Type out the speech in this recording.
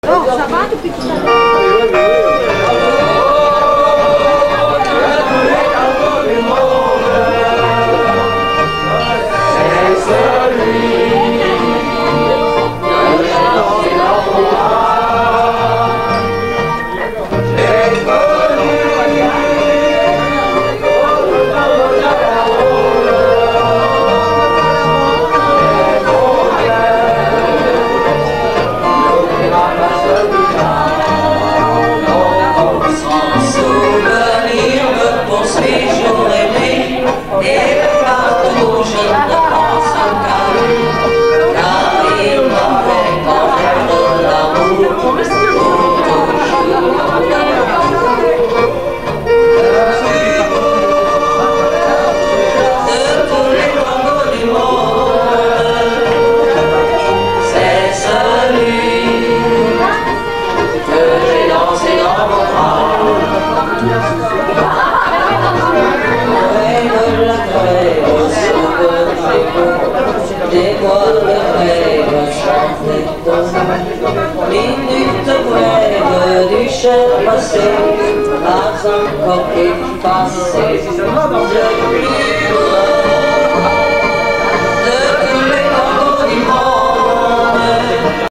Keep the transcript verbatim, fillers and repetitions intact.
Oh, ça va depuis tout à l'heure. Minute brève du cher passé, pas encore effacé.